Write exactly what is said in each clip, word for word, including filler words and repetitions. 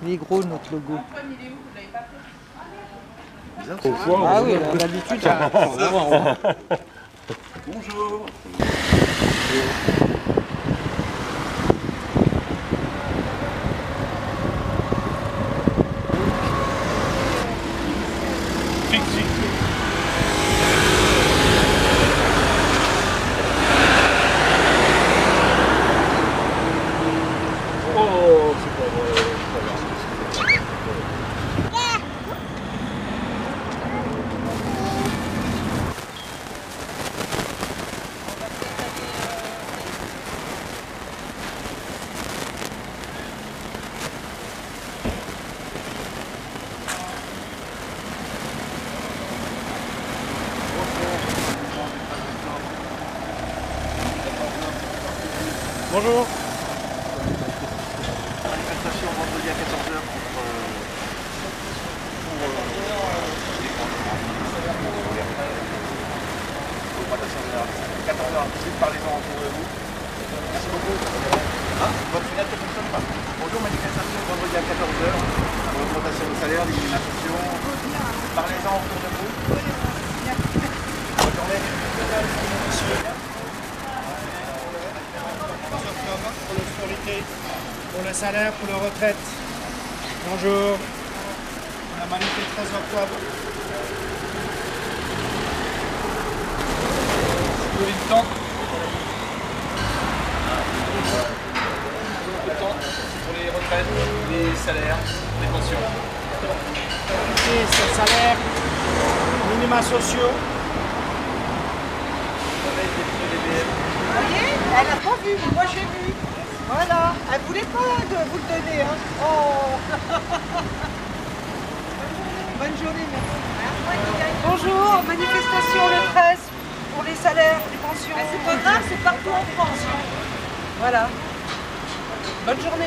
Il est gros notre logo. Ah oui, d'habitude. Bonjour. Oh, c'est pas vrai. Bonjour. Manifestation vendredi à quatorze heures contre euh, pour euh, les augmentation de quatorze heures, parlez-en autour de vous. Merci beaucoup. Ah, votre fenêtre ne fonctionne pas. Bonjour, manifestation vendredi à quatorze heures, augmentation de salaire, l'élimination. Parlez-en autour de vous. Bonne journée. Pour l'austérité, pour le salaire, pour la retraite. Bonjour. La manif du treize octobre. Pour le temps. Le temps pour les retraites, les salaires, les pensions. Ici, c'est le salaire, minima sociaux. Vous voyez, elle n'a pas vu, moi j'ai vu. Voilà, elle voulait pas de vous le donner. Hein. Oh. Bonne journée, merci. Bonjour, manifestation le treize pour les salaires, les pensions. Ah, c'est pas grave, c'est partout en France. Voilà. Bonne journée.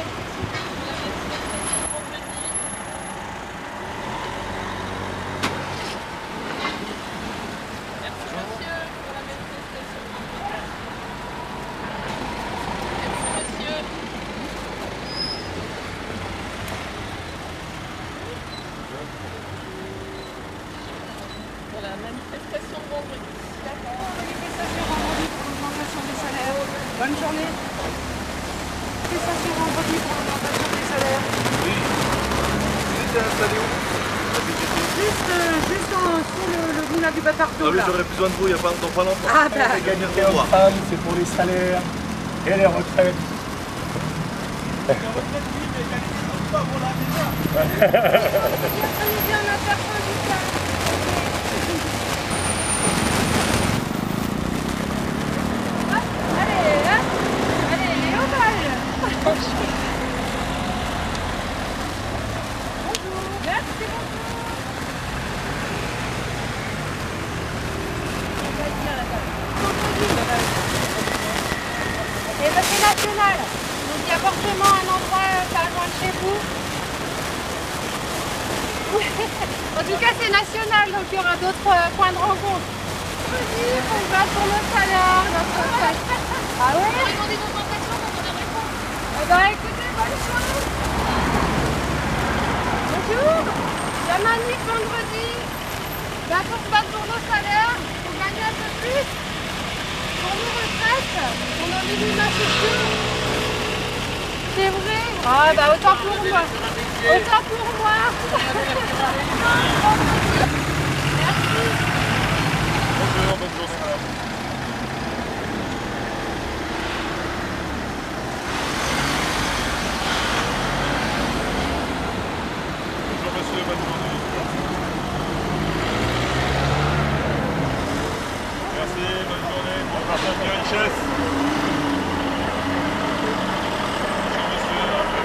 Pour la manifestation de vendredi. D'accord. Manifestation vendredi pour l'augmentation des salaires. Bonne journée. Manifestation vendredi pour l'augmentation des salaires. Oui. Vous êtes installé où? Juste, euh, juste en, sous le, le moulin du Bâtardon. Ah oui, là. j'aurais besoin de vous il n'y a pas longtemps. Pas longtemps. Ah bah. L'égalité homme-femme, c'est pour les salaires et les retraites. Et ben c'est national. Donc il y a forcément un endroit pas loin de chez vous. En tout cas c'est national, donc il y aura d'autres euh, points de rencontre. Oui, on va pour notre salaire, notre retraite. Ah ouais? On va demander une augmentation quand on aimerait pas. Eh ben écoutez, bonne chance. Bonjour. La manif vendredi. Ben, pour se battre pour nos salaires, pour gagner un peu plus. Pour nos retraites, on en est mis ma sociaux. C'est vrai? Ah bah autant pour moi. Autant pour moi. Merci. Bonjour, bonne journée madame. Bonjour monsieur, bonne journée. Merci, bonne journée. On partage les richesses. Bonjour monsieur,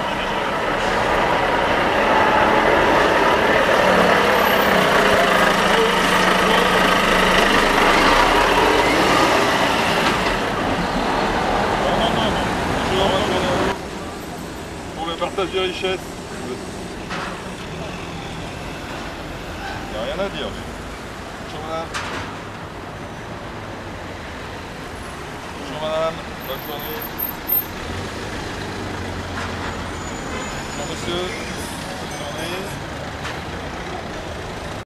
non, non, non, non. Bonjour, bonne journée. Pour le partage des richesses. Il n'y a rien à dire. Bonjour madame. Bonjour madame, bonne journée. Bonjour monsieur.